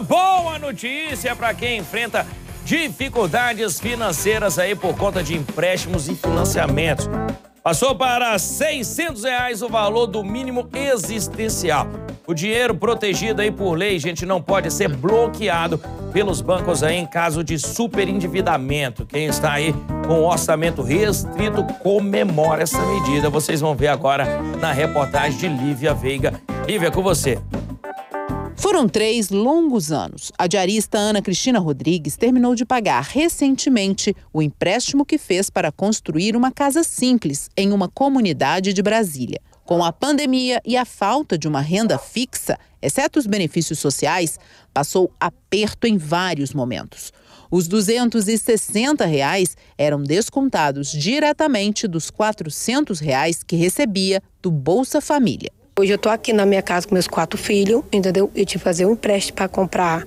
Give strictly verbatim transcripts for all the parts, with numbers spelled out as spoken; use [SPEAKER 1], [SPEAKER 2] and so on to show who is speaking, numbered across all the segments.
[SPEAKER 1] uma boa notícia para quem enfrenta dificuldades financeiras aí por conta de empréstimos e financiamentos. Passou para seiscentos reais o valor do mínimo existencial. O dinheiro protegido aí por lei, gente, não pode ser bloqueado pelos bancos aí em caso de superendividamento. Quem está aí com orçamento restrito comemora essa medida. Vocês vão ver agora na reportagem de Lívia Veiga. Lívia, com você.
[SPEAKER 2] Foram três longos anos. A diarista Ana Cristina Rodrigues terminou de pagar recentemente o empréstimo que fez para construir uma casa simples em uma comunidade de Brasília. Com a pandemia e a falta de uma renda fixa, exceto os benefícios sociais, passou aperto em vários momentos. Os duzentos e sessenta reais eram descontados diretamente dos quatrocentos reais que recebia do Bolsa Família.
[SPEAKER 3] Hoje eu estou aqui na minha casa com meus quatro filhos, entendeu? Eu tive que fazer um empréstimo para comprar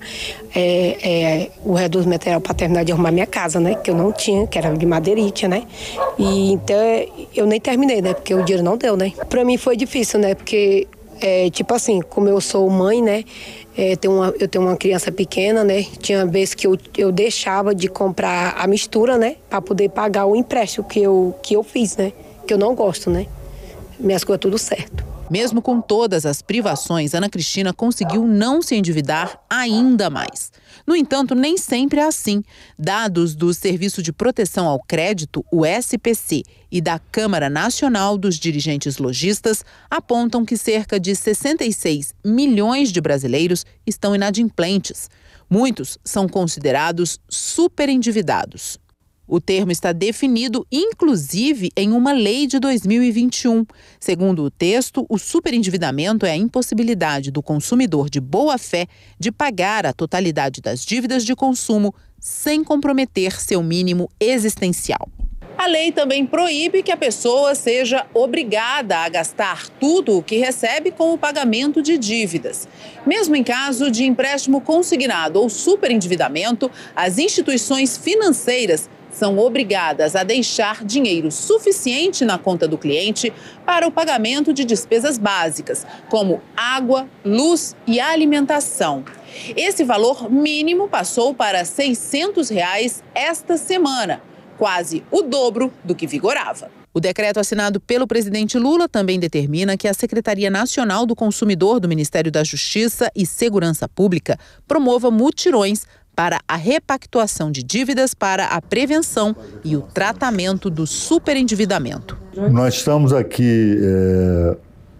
[SPEAKER 3] é, é, o resto dos material para terminar de arrumar minha casa, né? Que eu não tinha, que era de madeirite, né? E então eu nem terminei, né? Porque o dinheiro não deu, né? Para mim foi difícil, né? Porque, é, tipo assim, como eu sou mãe, né? É, tenho uma, eu tenho uma criança pequena, né? Tinha vezes que eu, eu deixava de comprar a mistura, né? Para poder pagar o empréstimo que eu, que eu fiz, né? Que eu não gosto, né? Minhas coisas tudo certo.
[SPEAKER 2] Mesmo com todas as privações, Ana Cristina conseguiu não se endividar ainda mais. No entanto, nem sempre é assim. Dados do Serviço de Proteção ao Crédito, o S P C, e da Câmara Nacional dos Dirigentes Lojistas apontam que cerca de sessenta e seis milhões de brasileiros estão inadimplentes. Muitos são considerados superendividados. O termo está definido, inclusive, em uma lei de dois mil e vinte e um. Segundo o texto, o superendividamento é a impossibilidade do consumidor de boa-fé de pagar a totalidade das dívidas de consumo sem comprometer seu mínimo existencial. A lei também proíbe que a pessoa seja obrigada a gastar tudo o que recebe com o pagamento de dívidas. Mesmo em caso de empréstimo consignado ou superendividamento, as instituições financeiras são obrigadas a deixar dinheiro suficiente na conta do cliente para o pagamento de despesas básicas, como água, luz e alimentação. Esse valor mínimo passou para seiscentos reais esta semana, quase o dobro do que vigorava. O decreto assinado pelo presidente Lula também determina que a Secretaria Nacional do Consumidor do Ministério da Justiça e Segurança Pública promova mutirões para a repactuação de dívidas para a prevenção e o tratamento do superendividamento.
[SPEAKER 4] Nós estamos aqui é,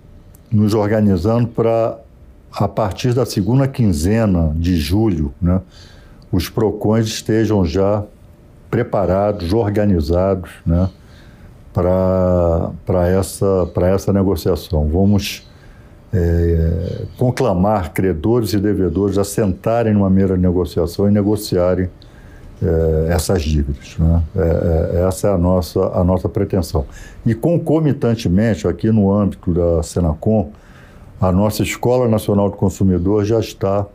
[SPEAKER 4] nos organizando para, a partir da segunda quinzena de julho, né, os PROCONs estejam já preparados, organizados, né, para para essa, para essa negociação. Vamos É, conclamar credores e devedores a sentarem numa mesa de negociação e negociarem é, essas dívidas, né? É, é, essa é a nossa, a nossa pretensão. E concomitantemente, aqui no âmbito da Senacom, a nossa Escola Nacional do Consumidor já está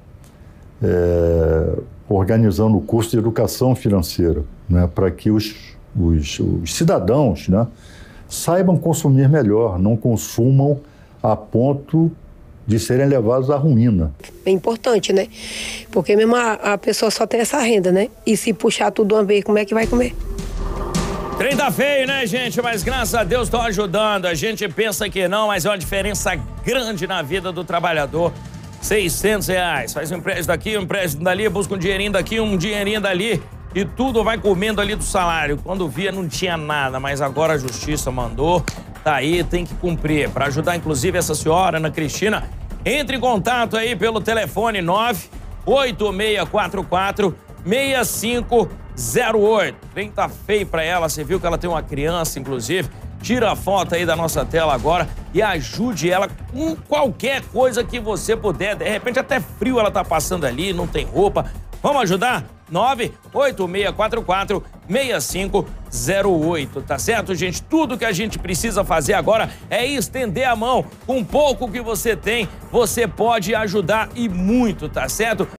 [SPEAKER 4] é, organizando o curso de educação financeira, né, para que os, os, os cidadãos, né, saibam consumir melhor, não consumam a ponto de serem levados à ruína.
[SPEAKER 3] É importante, né? Porque mesmo a, a pessoa só tem essa renda, né? E se puxar tudo uma vez, como é que vai comer?
[SPEAKER 1] Trem tá feio, né, gente? Mas graças a Deus estão ajudando. A gente pensa que não, mas é uma diferença grande na vida do trabalhador. seiscentos reais. Faz um empréstimo daqui, um empréstimo dali, busca um dinheirinho daqui, um dinheirinho dali. E tudo vai comendo ali do salário. Quando via, não tinha nada, mas agora a justiça mandou. Tá aí, tem que cumprir. Para ajudar, inclusive, essa senhora, Ana Cristina, entre em contato aí pelo telefone nove oito seis quatro quatro seis cinco zero oito. Bem, tá feio pra ela, você viu que ela tem uma criança, inclusive. Tira a foto aí da nossa tela agora e ajude ela com qualquer coisa que você puder. De repente, até frio ela tá passando ali, não tem roupa. Vamos ajudar? nove oito seis quatro quatro seis cinco zero oito, tá certo, gente? Tudo que a gente precisa fazer agora é estender a mão. Com pouco que você tem, você pode ajudar e muito, tá certo?